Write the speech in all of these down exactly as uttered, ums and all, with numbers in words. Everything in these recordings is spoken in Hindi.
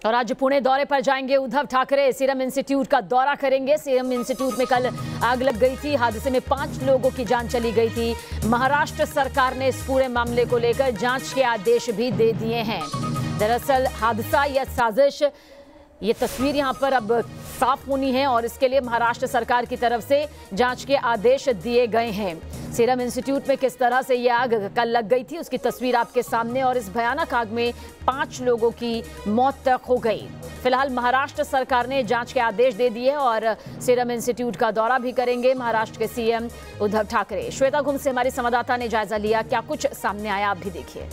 और आज पुणे दौरे पर जाएंगे उद्धव ठाकरे। सीरम इंस्टीट्यूट का दौरा करेंगे। सीरम इंस्टीट्यूट में कल आग लग गई थी। हादसे में पांच लोगों की जान चली गई थी। महाराष्ट्र सरकार ने इस पूरे मामले को लेकर जांच के आदेश भी दे दिए हैं। दरअसल हादसा या साजिश, ये तस्वीर यहां पर अब साफ होनी है और इसके लिए महाराष्ट्र सरकार की तरफ से जांच के आदेश दिए गए हैं। सीरम इंस्टीट्यूट में किस तरह से यह आग कल लग गई थी उसकी तस्वीर आपके सामने, और इस भयानक आग में पांच लोगों की मौत तक हो गई। फिलहाल महाराष्ट्र सरकार ने जांच के आदेश दे दिए और सीरम इंस्टीट्यूट का दौरा भी करेंगे महाराष्ट्र के सीएम उद्धव ठाकरे। श्वेता घुम से हमारी संवाददाता ने जायजा लिया, क्या कुछ सामने आया आप भी देखिए।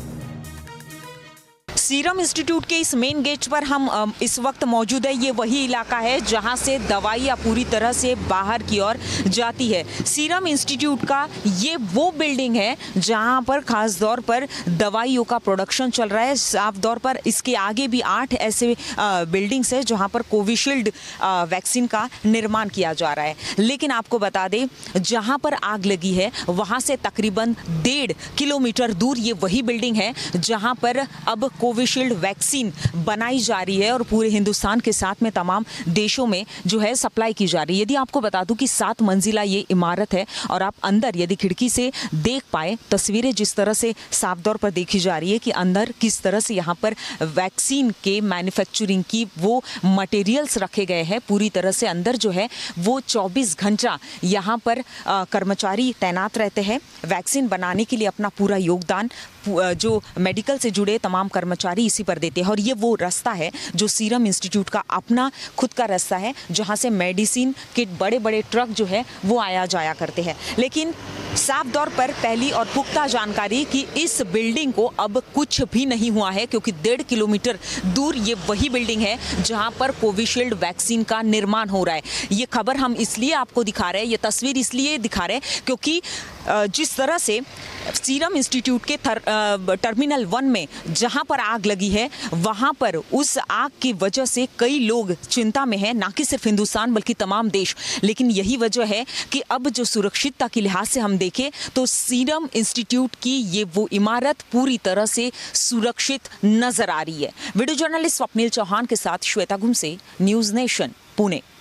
सीरम इंस्टीट्यूट के इस मेन गेट पर हम इस वक्त मौजूद है। ये वही इलाका है जहां से दवाइयाँ पूरी तरह से बाहर की ओर जाती है। सीरम इंस्टीट्यूट का ये वो बिल्डिंग है जहां पर खास तौर पर दवाइयों का प्रोडक्शन चल रहा है। साफ तौर पर इसके आगे भी आठ ऐसे बिल्डिंग्स है जहां पर कोविशील्ड वैक्सीन का निर्माण किया जा रहा है। लेकिन आपको बता दें, जहां पर आग लगी है वहां से तकरीबन डेढ़ किलोमीटर दूर ये वही बिल्डिंग है जहां पर अब कोविशील्ड वैक्सीन बनाई जा रही है और पूरे हिंदुस्तान के साथ में तमाम देशों में जो है सप्लाई की जा रही है। यदि आपको बता दूं कि सात मंजिला ये इमारत है और आप अंदर यदि खिड़की से देख पाए तस्वीरें जिस तरह से साफ तौर पर देखी जा रही है कि अंदर किस तरह से यहाँ पर वैक्सीन के मैन्युफैक्चरिंग की वो मटेरियल्स रखे गए हैं। पूरी तरह से अंदर जो है वो चौबीस घंटा यहाँ पर आ, कर्मचारी तैनात रहते हैं वैक्सीन बनाने के लिए। अपना पूरा योगदान जो मेडिकल से जुड़े तमाम कर्मचारी इसी पर देते हैं। और ये वो रास्ता है जो सीरम इंस्टीट्यूट का अपना खुद का रास्ता है जहां से मेडिसिन के बड़े बड़े ट्रक जो है वो आया जाया करते हैं। लेकिन साफ तौर पर पहली और पुख्ता जानकारी कि इस बिल्डिंग को अब कुछ भी नहीं हुआ है, क्योंकि डेढ़ किलोमीटर दूर ये वही बिल्डिंग है जहां पर कोविशील्ड वैक्सीन का निर्माण हो रहा है। ये खबर हम इसलिए आपको दिखा रहे हैं, ये तस्वीर इसलिए दिखा रहे हैं क्योंकि जिस तरह से सीरम इंस्टीट्यूट के टर्मिनल वन में जहां पर आग लगी है वहां पर उस आग की वजह से कई लोग चिंता में हैं, ना कि सिर्फ हिंदुस्तान बल्कि तमाम देश। लेकिन यही वजह है कि अब जो सुरक्षितता के लिहाज से हम देखें तो सीरम इंस्टीट्यूट की ये वो इमारत पूरी तरह से सुरक्षित नजर आ रही है। वीडियो जर्नलिस्ट स्वप्निल चौहान के साथ श्वेता घुम से न्यूज नेशन पुणे।